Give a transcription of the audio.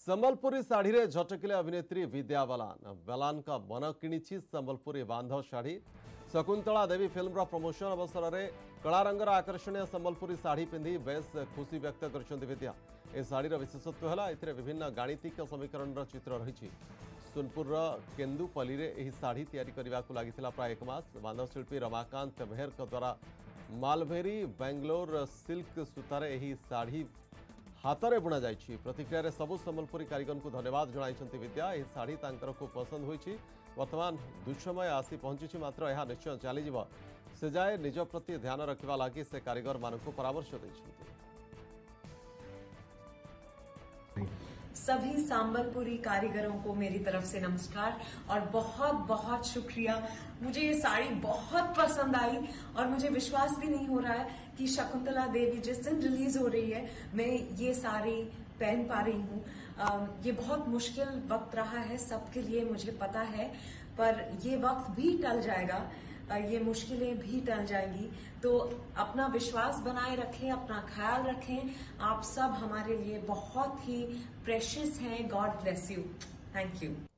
संबलपुरी साड़ी रे झटकिले अभिनेत्री विद्या बालान बालान का मन किणी संबलपुरी बांध शाढ़ी। शकुंतला देवी फिल्म प्रमोशन अवसर में कला रंगर आकर्षणीय संबलपुरी साड़ी पिंधि बेस खुशी व्यक्त कर विद्या। ए साड़ीर विशेषत्व है ए विभिन्न गाणितिक समीकरण चित्र रही। सोनपुर केन्दुपल्ली रे एही साड़ी तैयारी करने को लगी प्राय एक मास। बांधशिल्पी रमाकांत मेहर द्वारा मालभेरी बेंगलोर सिल्क सूतार एही साड़ी हाथरे बुणा जाइछि। प्रतिक्रिया रे सबु संबलपुरी कारीगर को धन्यवाद जणाइछन्ति विद्या। एही साड़ी तांकर को पसंद होइछि। वर्तमान दुसमय आसी पहुंची, मात्र यह निश्चय चलीजिव से जाए निज प्रति ध्यान रखा लगी से कारीगर मानक परामर्श दैछन्ति। सभी संबलपुरी कारीगरों को मेरी तरफ से नमस्कार और बहुत बहुत शुक्रिया। मुझे ये साड़ी बहुत पसंद आई और मुझे विश्वास भी नहीं हो रहा है कि शकुंतला देवी जिस दिन रिलीज हो रही है मैं ये साड़ी पहन पा रही हूँ। ये बहुत मुश्किल वक्त रहा है सबके लिए, मुझे पता है, पर ये वक्त भी टल जाएगा, ये मुश्किलें भी टल जाएंगी। तो अपना विश्वास बनाए रखें, अपना ख्याल रखें। आप सब हमारे लिए बहुत ही प्रेशियस हैं। God bless you. Thank you.